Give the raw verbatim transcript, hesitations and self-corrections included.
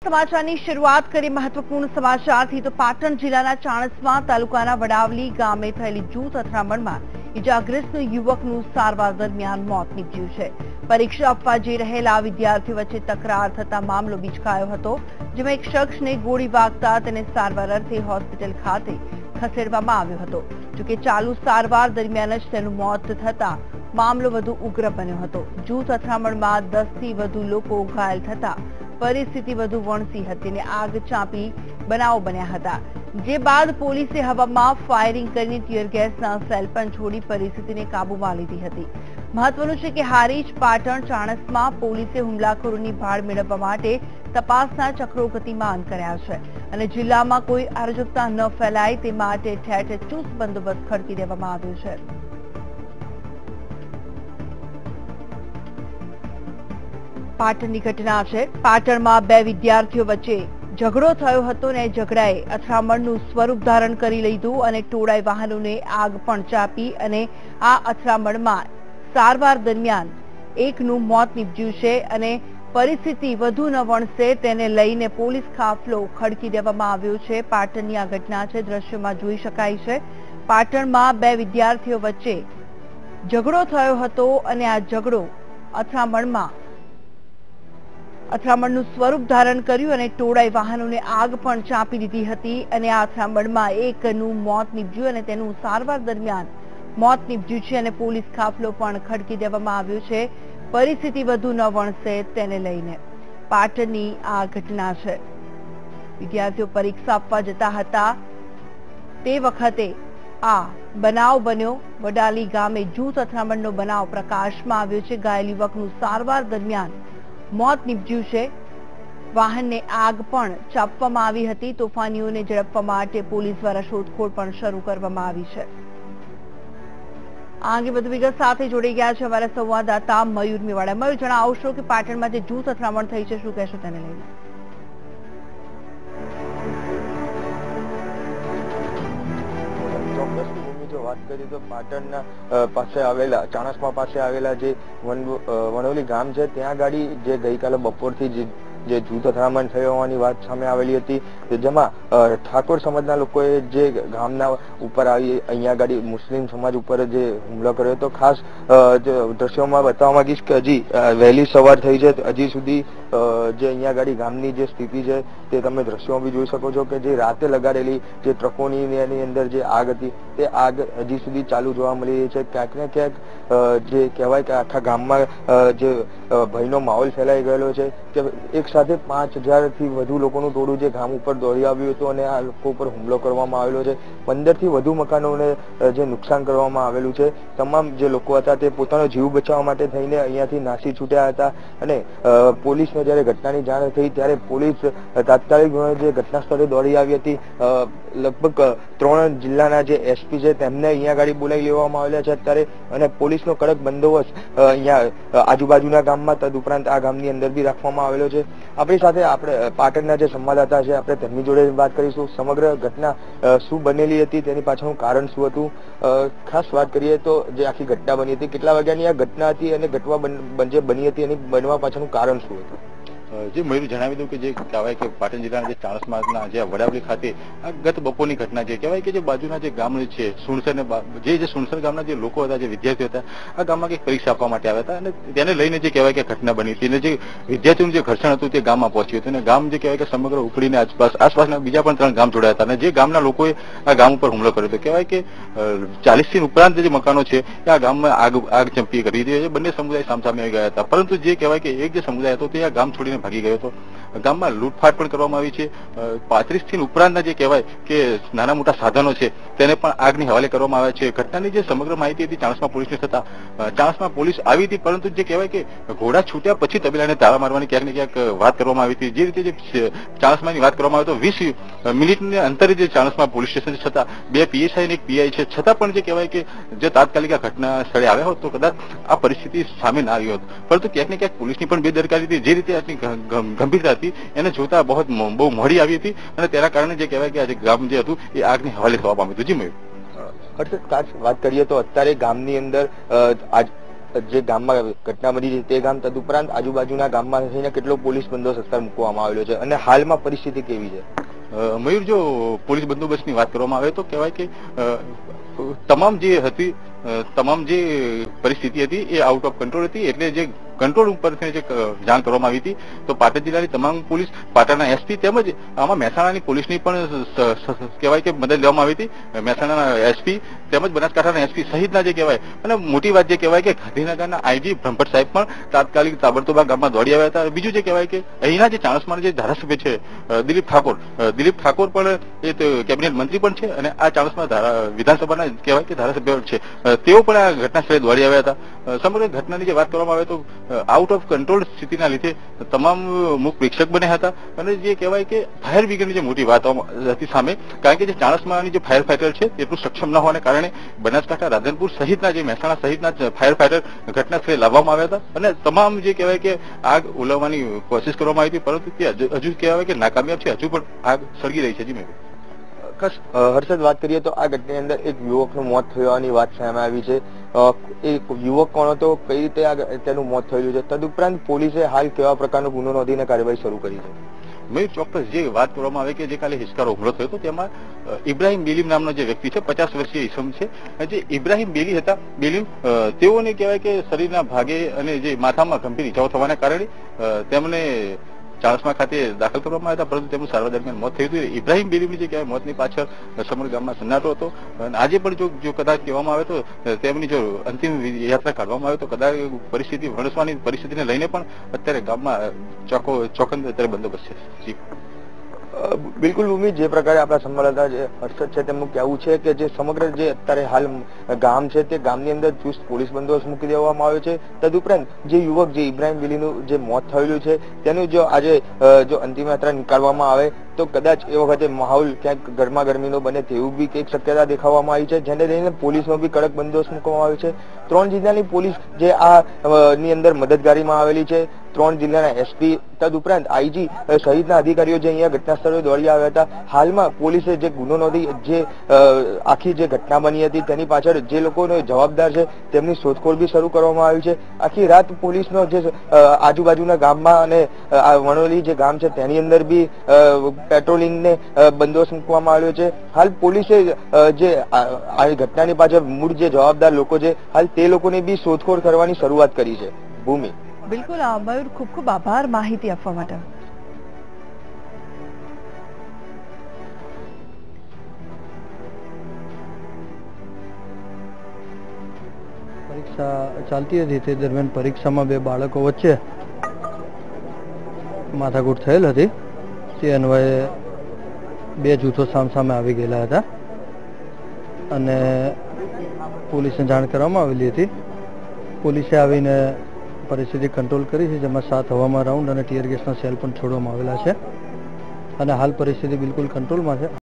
समाचारनी शुरुआत करी महत्वपूर्ण समाचारथी तो पाटण जिल्लाना चाणस्मा तालुकाना वडावली गामे थયેલી જૂથ અથડામણમાં ઇજાગ્રસ્ત યુવકનું સારવાર દરમિયાન મોત નીપજ્યું છે। પરીક્ષા આપવા જઈ રહેલા વિદ્યાર્થીઓ વચ્ચે તકરાર થતા મામલો બીચકાયો હતો, જેમાં એક શખ્સને ગોળી વાગતા તેને સારવાર અર્થે હોસ્પિટલ ખાતે ખસેડવામાં આવ્યો હતો। જોકે ચાલુ સારવાર દરમિયાન જ તેનું મોત થતા મામલો વધુ ઉગ્ર બન્યો હતો। જૂથ અથડામણમાં દસ થી વધુ લોકો ઘાયલ થતા परिस्थिति વધુ વણસી હતી અને આગ ચાંપી બનાવ બન્યા હતા, જે બાદ પોલીસે હવામાં ફાયરિંગ કરીને ટીયર ગેસના સેલ પણ છોડી પરિસ્થિતિને કાબૂમાં લીધી હતી। મહત્વનું છે કે હારીજ, પાટણ, ચાણસ્મા પોલીસે હુમલાખોરોની ભાળ મેળવવા માટે તપાસના ચક્રો ગતિમાન કર્યા છે અને જિલ્લામાં કોઈ અરાજકતા ન ફેલાય તે માટે ઠેર ઠેર ચુસ્ત બંદોબસ્ત ખડકી દેવામાં આવ્યો છે। પાટણની ઘટના છે। પાટણમાં બે વિદ્યાર્થીઓ વચ્ચે ઝઘડો થયો હતો ને ઝઘડાએ અથડામણનું સ્વરૂપ ધારણ કરી લીધું અને ટોળાઈ વાહનોને આગ પણ ચાપી અને આ અથડામણમાં સારવાર દરમિયાન એકનું મોત નીપજ્યું છે અને પરિસ્થિતિ વધુ ન વણસે તેને લઈને પોલીસ કાફલો ખડકી દેવામાં આવ્યો છે। પાટણની આ ઘટના છે, દ્રશ્યોમાં જોઈ શકાય છે। પાટણમાં બે વિદ્યાર્થીઓ વચ્ચે ઝઘડો થયો હતો અને આ ઝઘડો અથડામણમાં અથડામણનું સ્વરૂપ ધારણ કર્યું અને ટોળાઈ વાહનોને આગ પણ ચાંપી દીધી હતી અને આ અથડામણમાં એકનું મોત નીપજ્યું અને તેનું સારવાર દરમિયાન મોત નીપજ્યું છે અને પોલીસ કાફલો પણ ખડકી દેવામાં આવ્યો છે। પરિસ્થિતિ વધુ ન વણસે તેને લઈને પાટણની આ ઘટના છે। વિદ્યાર્થીઓ પરીક્ષા આપવા જતા હતા તે વખતે આ બનાવ બન્યો। વડાલી ગામે જૂથ અથડામણનો બનાવ પ્રકાશમાં આવ્યો છે। ઘાયલ યુવકનું સારવાર દરમિયાન મોત નીપજ્યું છે। વાહનને આગ પણ ચાપવામાં આવી હતી। તોફાનીઓને ઝડપવા માટે પોલીસ દ્વારા શોધખોળ પણ શરૂ કરવામાં આવી છે। આ અંગે વધુ વિગત સાથે જોડાઈ ગયા છે અમારા સંવાદદાતા મયુર મેવાડા। મયુર, જણાવશો કે પાટણમાં જે જૂથ અથડામણ થઈ છે, શું કહેશો તેને લઈને? જો વાત કરીએ તો પાટણના પાસે આવેલા ચાણસ્મા પાસે આવેલા જે વણોલી ગામ છે, ત્યાં ગાડી જે ગઈકાલે બપોરથી જે જૂથ અથડામણ થયો હોવાની વાત સામે આવેલી હતી, જેમાં ઠાકોર સમાજના લોકોએ જે ગામના ઉપર આવી અહીંયા ગાડી મુસ્લિમ સમાજ ઉપર જે હુમલો કર્યો હતો। ખાસ દ્રશ્યોમાં બતાવવા માંગીશ કે હજી વહેલી સવાર થઈ છે, હજી સુધી જે અહીંયા ગાડી ગામની જે સ્થિતિ છે તે તમે દ્રશ્યોમાં બી જોઈ શકો છો કે જે રાતે લગાડેલી જે ટ્રકોની એની અંદર જે આગ હતી તે આગ હજી સુધી ચાલુ જોવા મળી રહી છે। ક્યાંક ને ક્યાંક જે કહેવાય કે આખા ગામમાં જે ભયનો માહોલ ફેલાઈ ગયેલો છે કે એક સાથે પાંચ હજાર થી વધુ લોકોનું ટોળું જે ગામ ઉપર દોડી આવ્યું હતું અને આ લોકો ઉપર હુમલો કરવામાં આવેલો છે। પંદર થી વધુ મકાનોને જે નુકસાન કરવામાં આવેલું છે। તમામ જે લોકો હતા તે પોતાનો જીવ બચાવવા માટે થઈને અહીંયાથી નાસી છૂટ્યા હતા અને પોલીસને જ્યારે ઘટનાની જાણ થઈ ત્યારે પોલીસ તાત્કાલિક જે ઘટના સ્થળે દોડી આવી હતી। લગભગ ત્રણ જિલ્લાના જે એસપી છે તેમને અહીંયા ગાડી બોલાવી લેવામાં આવેલા છે અત્યારે અને પોલીસનો કડક બંદોબસ્ત અહીંયા આજુબાજુના ગામમાં તદુપરાંત આ ગામની અંદર બી રાખવામાં આવેલો છે। આપણી સાથે આપણે પાટણના જે સંવાદદાતા છે આપણે તેમની જોડે વાત કરીશું। સમગ્ર ઘટના શું બનેલી હતી, તેની પાછળનું કારણ શું હતું, ખાસ વાત કરીએ તો જે આખી ઘટના બની હતી, કેટલા વાગ્યાની આ ઘટના હતી અને ઘટવા જે બની હતી એની બનવા પાછળનું કારણ શું હતું? જે મયુર જણાવી દઉં કે જે કહેવાય કે પાટણ જિલ્લાના જે ચાણસ્માના જે વડાવલી ખાતે આ ગત બપોરની ઘટના છે। કહેવાય કે જે બાજુના જે ગામ છે સુણસર ને જે જે સુણસર ગામના જે લોકો હતા, જે વિદ્યાર્થીઓ હતા, આ ગામમાં કંઈક પરીક્ષા આપવા માટે આવ્યા હતા અને તેને લઈને જે કહેવાય કે ઘટના બની હતી અને જે વિદ્યાર્થીઓનું જે ઘર્ષણ હતું તે ગામમાં પહોંચ્યું હતું અને ગામ જે કહેવાય કે સમગ્ર ઉકળીને આસપાસ આસપાસના બીજા પણ ત્રણ ગામ જોડાયા હતા અને જે ગામના લોકોએ આ ગામ ઉપર હુમલો કર્યો હતો। કહેવાય કે ચાલીસ થી ઉપરાંત જે મકાનો છે આ ગામમાં આગ આગ ચંપી કરી દીધી છે। બંને સમુદાય સામસામે આવી ગયા હતા, પરંતુ જે કહેવાય કે એક જે સમુદાય હતો તે આ ગામ છોડીને ભાગી ગયો હતો। ગામમાં લૂંટફાટ પણ કરવામાં આવી છે। પાંત્રીસ થી ઉપરાંતના જે કહેવાય કે નાના મોટા સાધનો છે તેને પણ આગની હવાલે કરવામાં આવ્યા છે। ઘટનાની જે સમગ્ર માહિતી હતી ચાણસ્મા પોલીસને થતા ચાણસ્મા પોલીસ આવી હતી, પરંતુ જે કહેવાય કે ઘોડા છૂટ્યા પછી તબેલાને તાળા મારવાની ક્યાંક ને ક્યાંક વાત કરવામાં આવી હતી। જે રીતે જે ચાણસ્માની વાત કરવામાં આવે તો વીસ મિનિટના અંતરે જે ચાણસ્મા પોલીસ સ્ટેશન છતાં બે પીએસઆઈ અને એક પીઆઈ છે, છતાં પણ જે કહેવાય કે જે તાત્કાલિક આ ઘટના સ્થળે આવ્યા હોત તો કદાચ આ પરિસ્થિતિ સામે ના આવી હોત, પરંતુ ક્યાંક ને ક્યાંક પોલીસની પણ બેદરકારી હતી। જે રીતે આટલી ગંભીરતા હતી એને જોતા બહુ બહુ મોડી આવી હતી અને તેના કારણે જે કહેવાય કે આજે ગામ જે હતું એ આગની હવાલે થવા પામ્યું હતું। જી મયુર, હર્ષદ, ખાસ વાત કરીએ તો અત્યારે ગામની અંદર જે ગામમાં ઘટના બની છે તે ગામ તદુપરાંત આજુબાજુના ગામમાં થઈને કેટલો પોલીસ બંદોબસ્ત અત્યારે મૂકવામાં આવેલો છે અને હાલમાં પરિસ્થિતિ કેવી છે? મયુર, જો પોલીસ બંદોબસ્તની વાત કરવામાં આવે તો કહેવાય કે તમામ જે હતી તમામ જે પરિસ્થિતિ હતી એ આઉટ ઓફ કંટ્રોલ હતી, એટલે જે કંટ્રોલ ઉપરથી જે જાણ કરવામાં આવી હતી તો પાટણ જિલ્લાની તમામ પોલીસ, પાટણના એસપી તેમજ આમાં મહેસાણાની પોલીસની પણ કહેવાય કે મદદ લેવામાં આવી હતી. મહેસાણાના એસપી તેમજ બનાસકાંઠાના એસપી સહિતના જે કહેવાય અને મોટી વાત જે કહેવાય કે ગાંધીનગરના આઈજી બ્રહ્મભટ્ટ સાહેબ પણ તાત્કાલિક તાબડતોબ ગામમાં દોડી આવ્યા હતા. બીજું જે કહેવાય કે અહીંના જે ચાણસ્માના જે ધારાસભ્ય છે દિલીપ ઠાકોર દિલીપ ઠાકોર પણ એ કેબિનેટ મંત્રી પણ છે અને આ ચાણસ્મા વિધાનસભાના કહેવાય કે ધારાસભ્ય છે, તેઓ પણ આ ઘટના સ્થળે દોડી આવ્યા હતા. સમગ્ર ઘટનાની જે વાત કરવામાં આવે તો આઉટ ઓફ કંટ્રોલ સ્થિતિના લીધે તમામ મુખ પ્રેક્ષક બન્યા હતા અને જે કહેવાય કે ફાયર બ્રિગેડની જે મોટી વાત હતી સામે, કારણ કે જે ચાણસ્માની જે ફાયર ફાઈટર છે એટલું સક્ષમ ન હોવાને કારણે બનાસકાંઠા, રાધનપુર સહિતના જે મહેસાણા સહિતના ફાયર ફાઈટર ઘટના સ્થળે લાવવામાં આવ્યા હતા અને તમામ જે કહેવાય કે આગ ઓલવવાની કોશિશ કરવામાં આવી હતી, પરંતુ તે હજુ કહેવાય કે નાકામયાબ છે. હજુ પણ આગ સળગી રહી છે. જી મેં હર્ષદ, વાત કરીએ તો આ ઘટનાની અંદર એક યુવકનું મોત થવાની વાત સામે આવી છે. એ યુવક કોણ હતો, કઈ રીતે આ તેનું મોત થયેલું છે, તદુપરાંત પોલીસે હાલ કેવા પ્રકારનો ગુનો નોંધીને કાર્યવાહી શરૂ કરી છે? મેં ચોક્કસ જે વાત કરવામાં આવે કે જે કાલે હિચકારો હુમલો થયો હતો તેમાં ઇબ્રાહિમ બેલીમ નામનો જે વ્યક્તિ છે, પચાસ વર્ષીય ઈસમ છે, જે ઇબ્રાહિમ બેલી હતા બેલીમ, તેઓને કહેવાય કે શરીરના ભાગે અને જે માથામાં ગંભીર ઈજાઓ થવાના કારણે તેમને ચાણસ્મા ખાતે દાખલ કરવામાં આવ્યા હતા, પરંતુ તેમનું સારવાર દરમિયાન મોત થયું હતું. ઇબ્રાહિમ બેલીમની જે કહેવાય મોતની પાછળ સમગ્ર ગામમાં સન્નાટો હતો અને આજે પણ જો જો કદાચ કહેવામાં આવે તો તેમની જો અંતિમ યાત્રા કાઢવામાં આવે તો કદાચ પરિસ્થિતિ વણસવાની પરિસ્થિતિને લઈને પણ અત્યારે ગામમાં ચોકો ચોકન અત્યારે બંદોબસ્ત છે. બિલકુલ ભૂમિ, જે પ્રકારે આપણા સંવાદદાતા જે હર્ષદ છે તેમનું કહેવું છે કે જે સમગ્ર જે અત્યારે હાલ ગામ છે તે ગામની અંદર ચુસ્ત પોલીસ બંદોબસ્ત મૂકી દેવામાં આવ્યો છે. તદુપરાંત જે યુવક જે ઇબ્રાહિમ બેલીનું જે મોત થયેલું છે તેનું જો આજે જો અંતિમ યાત્રા નીકાળવામાં આવે તો કદાચ એ વખતે માહોલ ક્યાંક ગરમા ગરમીનો બને તેવું બી એક શક્યતા દેખાવામાં આવી છે, જેને લઈને પોલીસનો બી કડક બંદોબસ્ત મૂકવામાં આવ્યો છે. ત્રણ જિલ્લાની પોલીસ જે આ ની અંદર મદદગારીમાં આવેલી છે, ત્રણ જિલ્લાના એસપી તદુપરાંત આઈજી સહિતના અધિકારીઓ જે અહીંયા ઘટના સ્થળે દોડી આવ્યા હતા. હાલમાં પોલીસે જે ગુનો નોંધી જે આખી જે ઘટના બની હતી તેની પાછળ જે લોકોનો જવાબદાર છે તેમની શોધખોળ બી શરૂ કરવામાં આવી છે. આખી રાત પોલીસનો જે આજુબાજુના ગામમાં અને વણોલી જે ગામ છે તેની અંદર બી પેટ્રોલિંગને બંદોબસ્ત મૂકવામાં આવ્યો છે. હાલ પોલીસે જે આ ઘટનાની પાછળ મૂળ જે જવાબદાર લોકો છે હાલ તે લોકોને બી શોધખોળ કરવાની શરૂઆત કરી છે. ભૂમિ, બિલકુલ મયુર, ખૂબ ખૂબ આભાર માહિતી આપવા માટે. પરીક્ષા ચાલતી હતી તે દરમિયાન પરીક્ષામાં બે બાળકો વચ્ચે માથાકૂટ થયેલ હતી. તે અન્વયે બે જૂથો સામસામે આવી ગયેલા હતા અને પોલીસને જાણ કરવામાં આવેલી હતી. પોલીસે આવીને પરિસ્થિતિ કંટ્રોલ કરી છે, જેમાં સાત હવામાં રાઉન્ડ અને ટીયર ગેસના સેલ પણ છોડવામાં આવેલા છે અને હાલ પરિસ્થિતિ બિલકુલ કંટ્રોલમાં છે.